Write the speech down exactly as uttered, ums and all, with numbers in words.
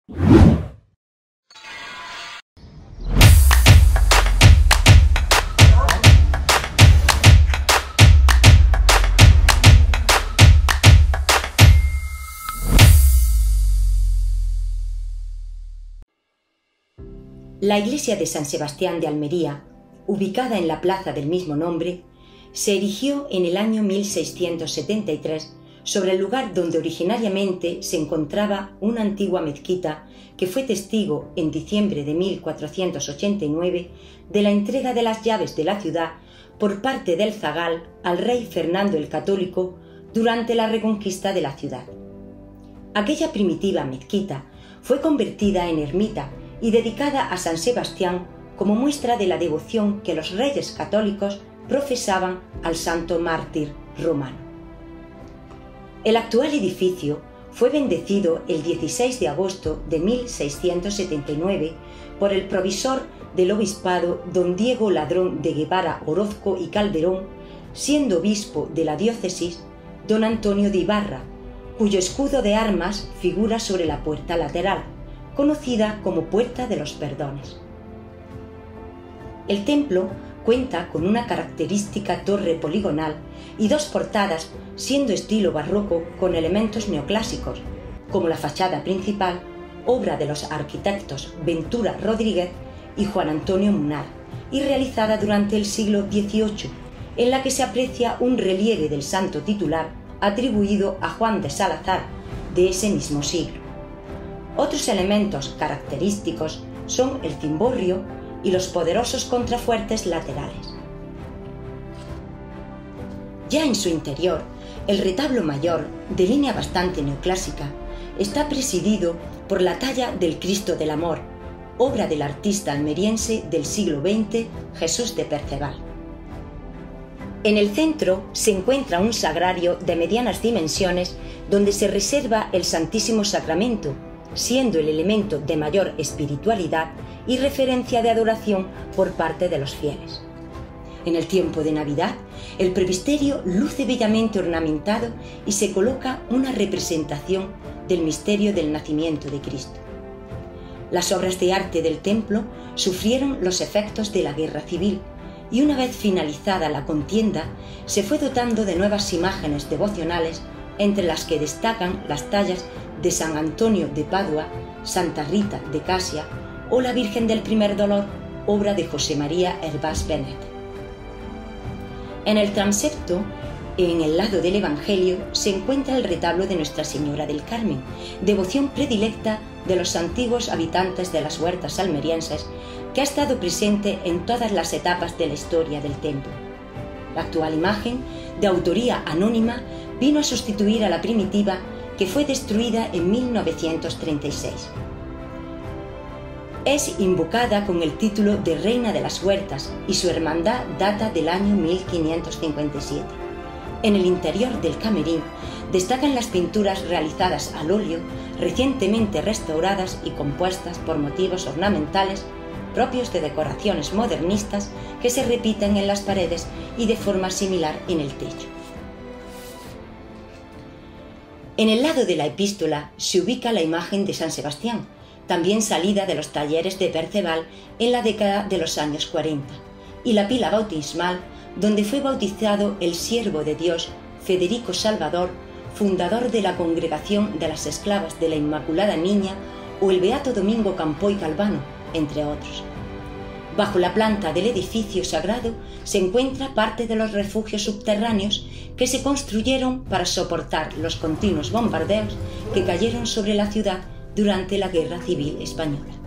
La iglesia de San Sebastián de Almería, ubicada en la plaza del mismo nombre, se erigió en el año mil seiscientos setenta y tres sobre el lugar donde originariamente se encontraba una antigua mezquita que fue testigo en diciembre de mil cuatrocientos ochenta y nueve de la entrega de las llaves de la ciudad por parte del zagal al rey Fernando el Católico durante la reconquista de la ciudad. Aquella primitiva mezquita fue convertida en ermita y dedicada a San Sebastián como muestra de la devoción que los reyes católicos profesaban al santo mártir romano. El actual edificio fue bendecido el dieciséis de agosto de mil seiscientos setenta y nueve por el provisor del obispado don Diego Ladrón de Guevara Orozco y Calderón, siendo obispo de la diócesis don Antonio de Ibarra, cuyo escudo de armas figura sobre la puerta lateral, conocida como Puerta de los Perdones. El templo cuenta con una característica torre poligonal y dos portadas, siendo estilo barroco con elementos neoclásicos, como la fachada principal, obra de los arquitectos Ventura Rodríguez y Juan Antonio Munar, y realizada durante el siglo dieciocho, en la que se aprecia un relieve del santo titular atribuido a Juan de Salazar, de ese mismo siglo. Otros elementos característicos son el cimborrio y los poderosos contrafuertes laterales. Ya en su interior, el retablo mayor, de línea bastante neoclásica, está presidido por la talla del Cristo del Amor, obra del artista almeriense del siglo veinte, Jesús de Perceval. En el centro se encuentra un sagrario de medianas dimensiones donde se reserva el Santísimo Sacramento, siendo el elemento de mayor espiritualidad y referencia de adoración por parte de los fieles. En el tiempo de Navidad, el presbiterio luce bellamente ornamentado y se coloca una representación del misterio del nacimiento de Cristo. Las obras de arte del templo sufrieron los efectos de la guerra civil y una vez finalizada la contienda, se fue dotando de nuevas imágenes devocionales, entre las que destacan las tallas de San Antonio de Padua, Santa Rita de Casia o la Virgen del Primer Dolor, obra de José María Hervás Benet. En el transepto, en el lado del Evangelio, se encuentra el retablo de Nuestra Señora del Carmen, devoción predilecta de los antiguos habitantes de las huertas almerienses, que ha estado presente en todas las etapas de la historia del templo. La actual imagen, de autoría anónima, vino a sustituir a la primitiva, que fue destruida en mil novecientos treinta y seis. Es invocada con el título de Reina de las Huertas y su hermandad data del año mil quinientos cincuenta y siete. En el interior del camerín destacan las pinturas realizadas al óleo, recientemente restauradas y compuestas por motivos ornamentales propios de decoraciones modernistas que se repiten en las paredes y de forma similar en el techo. En el lado de la epístola se ubica la imagen de San Sebastián, también salida de los talleres de Perceval en la década de los años cuarenta, y la pila bautismal donde fue bautizado el siervo de Dios Federico Salvador, fundador de la Congregación de las Esclavas de la Inmaculada Niña, o el beato Domingo Campoy Galvano, entre otros. Bajo la planta del edificio sagrado se encuentra parte de los refugios subterráneos que se construyeron para soportar los continuos bombardeos que cayeron sobre la ciudad durante la Guerra Civil Española.